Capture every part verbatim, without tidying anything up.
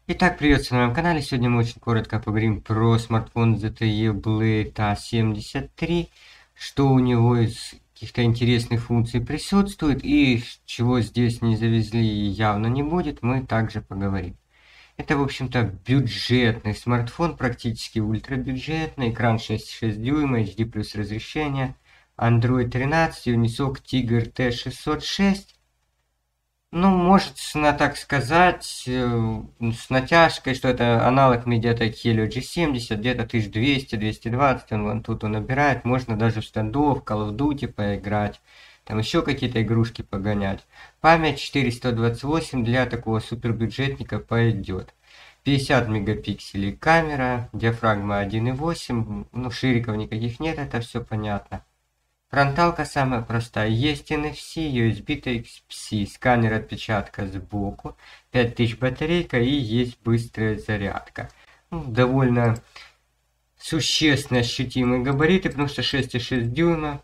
Итак, приветствую на моем канале. Сегодня мы очень коротко поговорим про смартфон зет те и Blade а семьдесят три, что у него из каких-то интересных функций присутствует и чего здесь не завезли и явно не будет, мы также поговорим. Это, в общем-то, бюджетный смартфон, практически ультрабюджетный, экран шесть целых шесть дюйма, эйч ди плюс разрешение, Android тринадцать, Unisoc Tiger ти шестьсот шесть. Ну, может, на так сказать, э, с натяжкой, что это аналог Mediatek Helio джи семьдесят, где-то тысяча двести — двести двадцать, он вон тут он набирает, можно даже в стендов, Call of Duty поиграть, там еще какие-то игрушки погонять. Память четыреста двадцать восемь для такого супербюджетника пойдет. пятьдесят мегапикселей камера, диафрагма один и восемь, ну, шириков никаких нет, это все понятно. Фронталка самая простая. Есть эн эф си, ю эс би Type-C, сканер отпечатка сбоку, пять тысяч батарейка и есть быстрая зарядка. Ну, довольно существенно ощутимые габариты, потому что шесть целых шесть дюйма.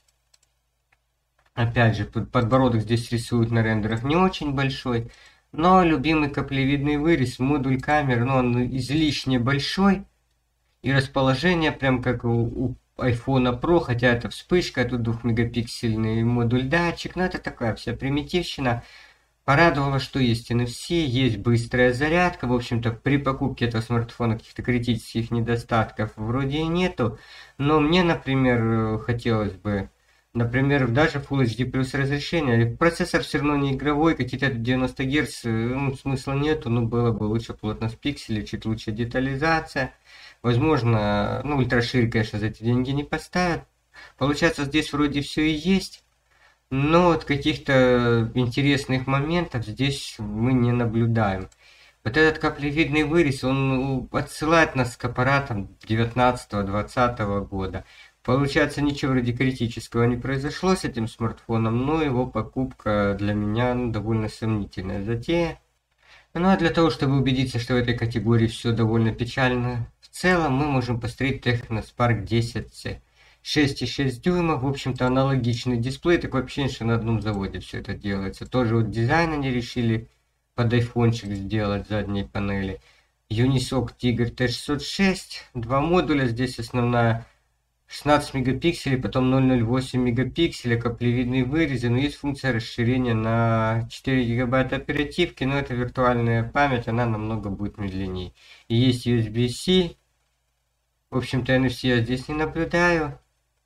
Опять же, подбородок здесь рисуют на рендерах не очень большой. Но любимый каплевидный вырез, модуль камер, но он излишне большой. И расположение прям как у, у iPhone Pro, хотя это вспышка, тут двухмегапиксельный модуль датчик, но это такая вся примитивщина. Порадовало, что есть эн эф си, есть быстрая зарядка, в общем-то при покупке этого смартфона каких-то критических недостатков вроде и нету, но мне, например, хотелось бы, например, даже Full эйч ди плюс разрешение, процессор все равно не игровой, какие-то девяносто герц, ну, смысла нету, но было бы лучше плотность пикселей, чуть лучше детализация. Возможно, ну, ультраширик, конечно, за эти деньги не поставят. Получается, здесь вроде все и есть, но вот каких-то интересных моментов здесь мы не наблюдаем. Вот этот каплевидный вырез, он отсылает нас к аппаратам девятнадцатого-двадцатого года. Получается, ничего вроде критического не произошло с этим смартфоном, но его покупка для меня, ну, довольно сомнительная затея. Ну а для того, чтобы убедиться, что в этой категории все довольно печально, в целом мы можем посмотреть Technospark десять си. шесть целых шесть дюйма, в общем-то аналогичный дисплей, так вообще что на одном заводе все это делается. Тоже вот дизайн они решили под айфончик сделать задней панели. Unisoc Tiger ти шестьсот шесть, два модуля, здесь основная шестнадцать мегапикселей, потом ноль целых восемь мегапикселя, каплевидные вырезы, но есть функция расширения на четыре гигабайта оперативки, но это виртуальная память, она намного будет медленнее. И есть ю эс би-C, в общем-то эн эф си я здесь не наблюдаю.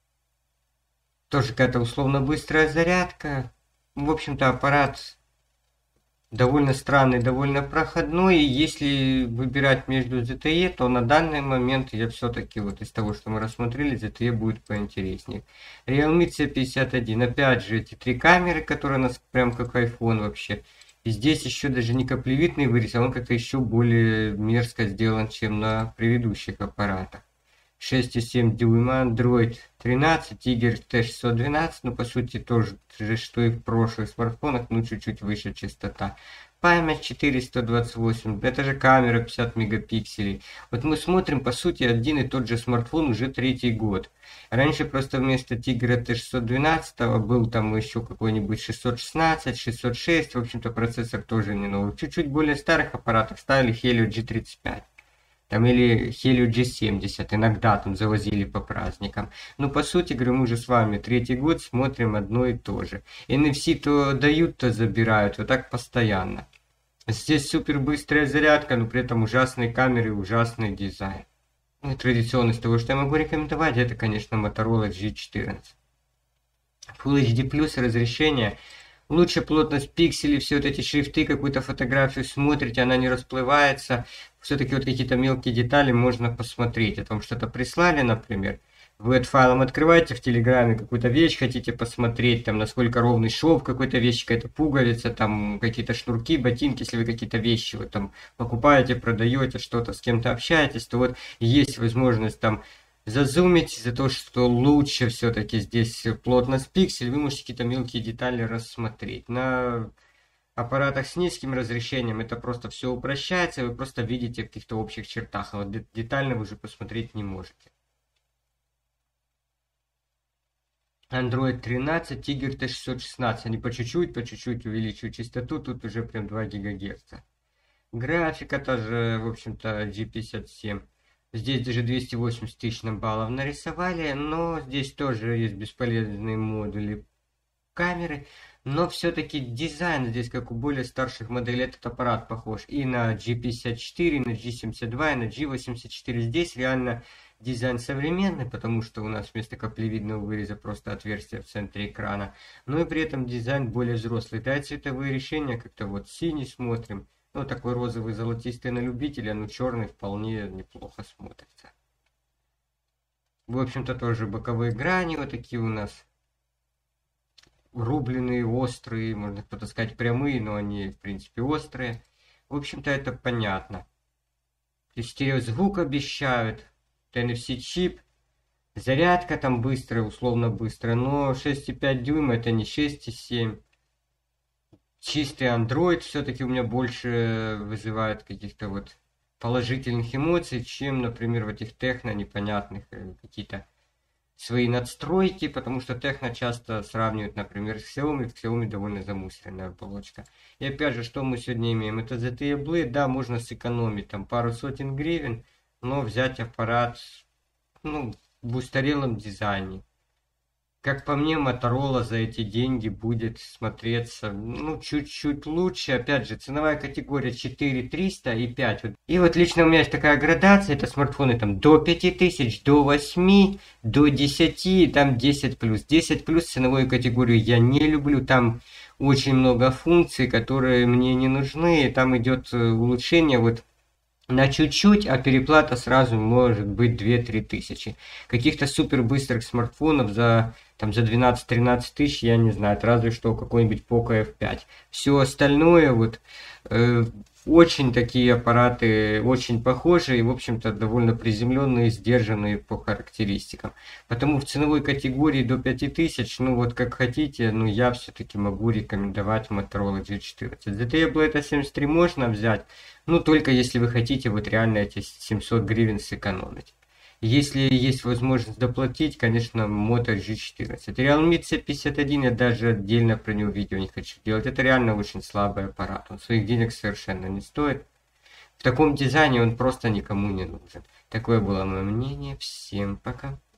Тоже какая-то условно быстрая зарядка. В общем-то аппарат довольно странный, довольно проходной, и если выбирать между зет те и, то на данный момент я все-таки вот из того, что мы рассмотрели, зет те и будет поинтереснее. Realme си пятьдесят один, опять же эти три камеры, которые у нас прям как iPhone вообще. И здесь еще даже не каплевидный вырез, а он как-то еще более мерзко сделан, чем на предыдущих аппаратах. шесть целых семь дюйма, Android тринадцать, Tiger ти шестьсот двенадцать, ну по сути тоже же, что и в прошлых смартфонах, ну чуть-чуть выше частота. Память четыреста двадцать восемь, это же камера пятьдесят мегапикселей. Вот мы смотрим, по сути, один и тот же смартфон уже третий год. Раньше просто вместо Tiger ти шестьсот двенадцать был там еще какой-нибудь шестьсот шестнадцать, шестьсот шесть, в общем-то процессор тоже не новый. Чуть-чуть более старых аппаратах ставили Helio джи тридцать пять. Там или Helio джи семьдесят, иногда там завозили по праздникам. Но по сути, говорю, мы же с вами третий год смотрим одно и то же. эн эф си то дают, то забирают, вот так постоянно. Здесь супер быстрая зарядка, но при этом ужасные камеры, ужасный дизайн. Ну и традиционно из того, что я могу рекомендовать, это, конечно, Motorola джи четырнадцать. Full эйч ди плюс разрешение. Лучше плотность пикселей, все вот эти шрифты, какую-то фотографию смотрите, она не расплывается. Все-таки вот какие-то мелкие детали можно посмотреть. О том что-то прислали, например. Вы это файлом открываете в Телеграме, какую-то вещь хотите посмотреть, там насколько ровный шов какой-то вещи, какая-то пуговица, там какие-то шнурки, ботинки, если вы какие-то вещи вот там покупаете, продаете, что-то с кем-то общаетесь, то вот есть возможность там зазумить за то, что лучше все-таки здесь плотность пикселей, вы можете какие-то мелкие детали рассмотреть. На аппаратах с низким разрешением это просто все упрощается, вы просто видите в каких-то общих чертах, а вот детально вы уже посмотреть не можете. Android тринадцать, Tiger ти шестьсот шестнадцать, они по чуть-чуть, по чуть-чуть увеличивают частоту, тут уже прям два гигагерца. Графика тоже, в общем-то, джи пятьдесят семь. Здесь даже двести восемьдесят тысяч нам баллов нарисовали, но здесь тоже есть бесполезные модули камеры. Но все-таки дизайн здесь, как у более старших моделей, этот аппарат похож и на джи пятьдесят четыре, и на джи семьдесят два, и на джи восемьдесят четыре. Здесь реально дизайн современный, потому что у нас вместо каплевидного выреза просто отверстие в центре экрана. Но и при этом дизайн более взрослый. Да, цветовые решения как-то вот синий смотрим. Ну, такой розовый, золотистый на любителя, но черный вполне неплохо смотрится. В общем-то, тоже боковые грани вот такие у нас. Рубленые, острые, можно кто-то сказать прямые, но они, в принципе, острые. В общем-то, это понятно. Стереозвук обещают, эн эф си-чип. Зарядка там быстрая, условно быстрая, но шесть и пять дюйма это не шесть и семь. Чистый Android все-таки у меня больше вызывает каких-то вот положительных эмоций, чем, например, в этих техно непонятных какие-то свои надстройки, потому что техно часто сравнивают, например, с Xiaomi. В Xiaomi довольно замусоренная оболочка. И опять же, что мы сегодня имеем? Это зет ти и Blade, да, можно сэкономить там пару сотен гривен, но взять аппарат, ну, в устарелом дизайне. Как по мне, Motorola за эти деньги будет смотреться, ну, чуть-чуть лучше. Опять же, ценовая категория четыре триста и пять. И вот лично у меня есть такая градация, это смартфоны там до пяти тысяч, до восьми, до десяти, там десять плюс. десять плюс ценовую категорию я не люблю, там очень много функций, которые мне не нужны. Там идет улучшение вот на чуть-чуть, а переплата сразу может быть две-три тысячи. Каких-то супер быстрых смартфонов за, там, за двенадцать-тринадцать тысяч я не знаю, разве что какой-нибудь Poco эф пять. Все остальное вот э, очень такие аппараты, очень похожие и, в общем-то, довольно приземленные, сдержанные по характеристикам. Потому в ценовой категории до пяти тысяч, ну вот как хотите, но я все-таки могу рекомендовать Motorola джи четырнадцать. зет ти и Blade семьдесят три можно взять, ну только если вы хотите вот реально эти семьсот гривен сэкономить. Если есть возможность доплатить, конечно, Moto джи четырнадцать. Realme си пятьдесят один, я даже отдельно про него видео не хочу делать. Это реально очень слабый аппарат. Он своих денег совершенно не стоит. В таком дизайне он просто никому не нужен. Такое было мое мнение. Всем пока.